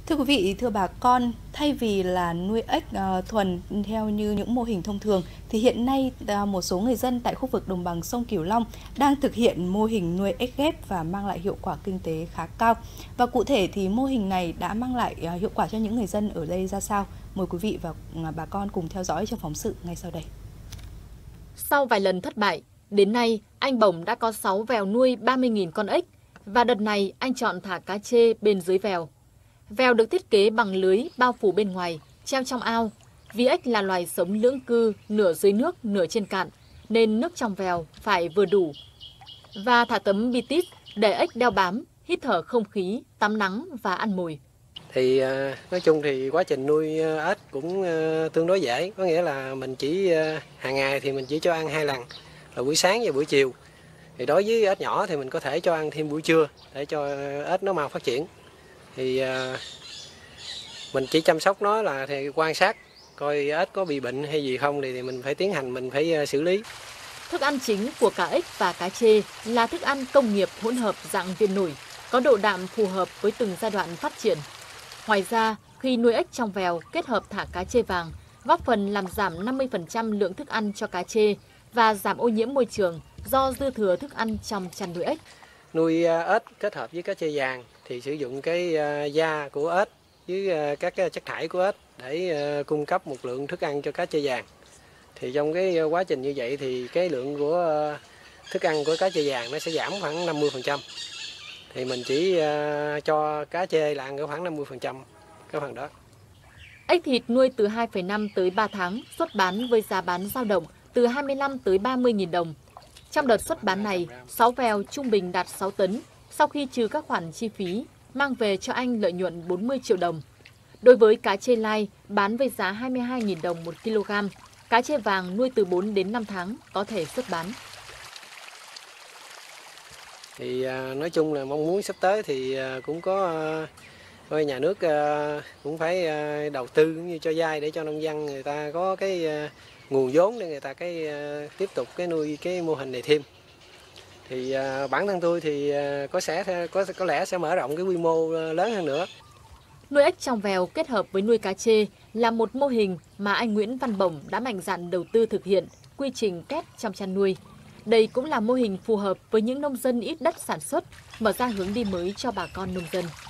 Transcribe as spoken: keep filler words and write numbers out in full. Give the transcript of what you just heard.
Thưa quý vị, thưa bà con, thay vì là nuôi ếch ờ, thuần theo như những mô hình thông thường, thì hiện nay ờ, một số người dân tại khu vực đồng bằng sông Cửu Long đang thực hiện mô hình nuôi ếch ghép và mang lại hiệu quả kinh tế khá cao. Và cụ thể thì mô hình này đã mang lại ờ, hiệu quả cho những người dân ở đây ra sao? Mời quý vị và ờ, bà con cùng theo dõi trong phóng sự ngay sau đây. Sau vài lần thất bại, đến nay anh Bồng đã có sáu vèo nuôi ba mươi nghìn con ếch và đợt này anh chọn thả cá trê bên dưới vèo. Vèo được thiết kế bằng lưới bao phủ bên ngoài, treo trong ao. Vì ếch là loài sống lưỡng cư, nửa dưới nước, nửa trên cạn, nên nước trong vèo phải vừa đủ. Và thả tấm bitis để ếch đeo bám, hít thở không khí, tắm nắng và ăn mồi. Thì nói chung thì quá trình nuôi ếch cũng tương đối dễ, có nghĩa là mình chỉ hàng ngày thì mình chỉ cho ăn hai lần, là buổi sáng và buổi chiều. Thì đối với ếch nhỏ thì mình có thể cho ăn thêm buổi trưa để cho ếch nó mau phát triển. Thì mình chỉ chăm sóc nó là thì quan sát coi ếch có bị bệnh hay gì không thì mình phải tiến hành mình phải xử lý. Thức ăn chính của cá ếch và cá trê là thức ăn công nghiệp hỗn hợp dạng viên nổi, có độ đạm phù hợp với từng giai đoạn phát triển. Ngoài ra, khi nuôi ếch trong vèo kết hợp thả cá trê vàng, góp phần làm giảm năm mươi phần trăm lượng thức ăn cho cá trê và giảm ô nhiễm môi trường do dư thừa thức ăn trong chăn nuôi ếch. Nuôi ếch kết hợp với cá trê vàng thì sử dụng cái da của ếch với các chất thải của ếch để cung cấp một lượng thức ăn cho cá trê vàng. Thì trong cái quá trình như vậy thì cái lượng của thức ăn của cá trê vàng nó sẽ giảm khoảng năm mươi phần trăm. Thì mình chỉ cho cá trê là ăn khoảng năm mươi phần trăm cái phần đó. Ếch thịt nuôi từ hai phẩy năm tới ba tháng, xuất bán với giá bán dao động từ hai mươi lăm tới ba mươi nghìn đồng. Trong đợt xuất bán này, sáu vèo trung bình đạt sáu tấn, sau khi trừ các khoản chi phí, mang về cho anh lợi nhuận bốn mươi triệu đồng. Đối với cá trê lai, bán với giá hai mươi hai nghìn đồng một kg, cá trê vàng nuôi từ bốn đến năm tháng có thể xuất bán. Thì nói chung là mong muốn sắp tới thì cũng có coi nhà nước cũng phải đầu tư cũng như cho vay để cho nông dân người ta có cái nguồn vốn để người ta cái tiếp tục cái nuôi cái mô hình này thêm. Thì bản thân tôi thì có sẽ có có lẽ sẽ mở rộng cái quy mô lớn hơn nữa. Nuôi ếch trong vèo kết hợp với nuôi cá trê là một mô hình mà anh Nguyễn Văn Bồng đã mạnh dạn đầu tư thực hiện quy trình kép trong chăn nuôi. Đây cũng là mô hình phù hợp với những nông dân ít đất sản xuất, mở ra hướng đi mới cho bà con nông dân.